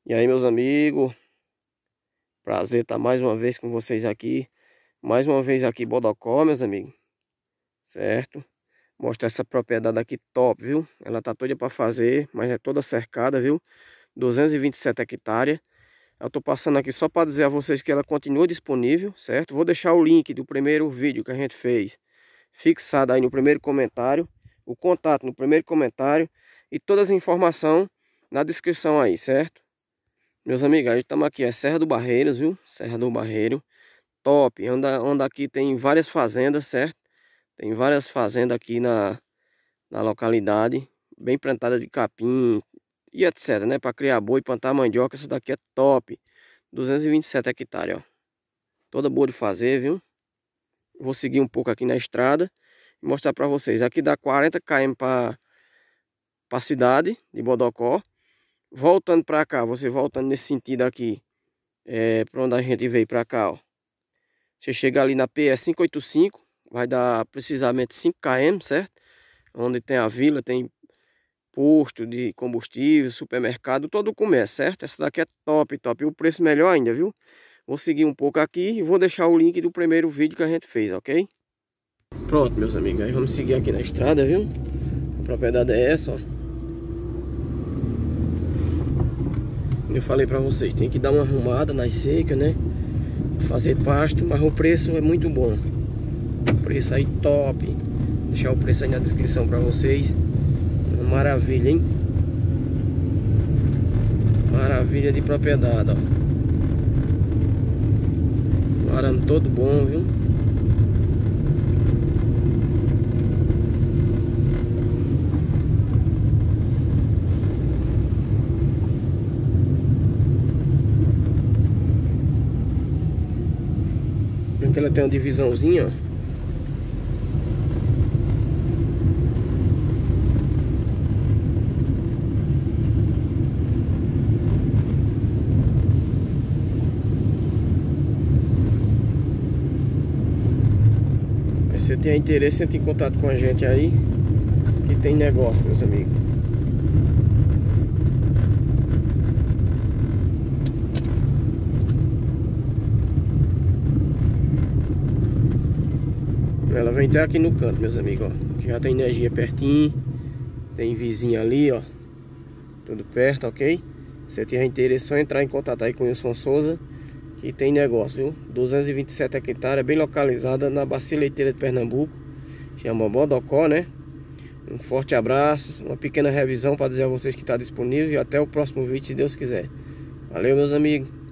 E aí, meus amigos, prazer estar mais uma vez com vocês aqui. Mais uma vez aqui, Bodocó, meus amigos. Certo? Mostrar essa propriedade aqui top, viu? Ela tá toda para fazer, mas é toda cercada, viu? 227 hectares. Eu tô passando aqui só para dizer a vocês que ela continua disponível, certo? Vou deixar o link do primeiro vídeo que a gente fez fixado aí no primeiro comentário. O contato no primeiro comentário. E todas as informações na descrição aí, certo? Meus amigos, a gente estamos aqui, é Serra do Barreiros, viu? Serra do Barreiro, top, onde aqui tem várias fazendas, certo? Tem várias fazendas aqui na localidade, bem plantada de capim e etc, né? Para criar boi, plantar mandioca, essa daqui é top. 227 hectares, ó. Toda boa de fazer, viu? Vou seguir um pouco aqui na estrada e mostrar para vocês. Aqui dá 40 km para a cidade de Bodocó. Voltando para cá, você voltando nesse sentido aqui, para onde a gente veio para cá, ó. Você chega ali na PE 585, vai dar precisamente 5 km, certo? Onde tem a vila, tem posto de combustível, supermercado, todo o comércio, certo? Essa daqui é top, top. E o preço melhor ainda, viu? Vou seguir um pouco aqui e vou deixar o link do primeiro vídeo que a gente fez, ok? Pronto, meus amigos, aí vamos seguir aqui na estrada, viu? A propriedade é essa, ó. Eu falei pra vocês, tem que dar uma arrumada nas secas, né? Fazer pasto, mas o preço é muito bom. O preço aí top. Vou deixar o preço aí na descrição pra vocês. Uma maravilha, hein? Maravilha de propriedade, ó. Um arame todo bom, viu? Aqui ela tem uma divisãozinha, ó. Se você tem interesse, entre em contato com a gente aí, que tem negócio, meus amigos. Ela vem até aqui no canto, meus amigos, ó. Aqui já tem energia pertinho. Tem vizinho ali, ó. Tudo perto, ok? Se você tiver interesse, é só entrar em contato aí com o Wilson Souza, que tem negócio, viu? 227 hectares, bem localizada na Bacia Leiteira de Pernambuco. Chama Bodocó, né? Um forte abraço, uma pequena revisão para dizer a vocês que está disponível. E até o próximo vídeo, se Deus quiser. Valeu, meus amigos.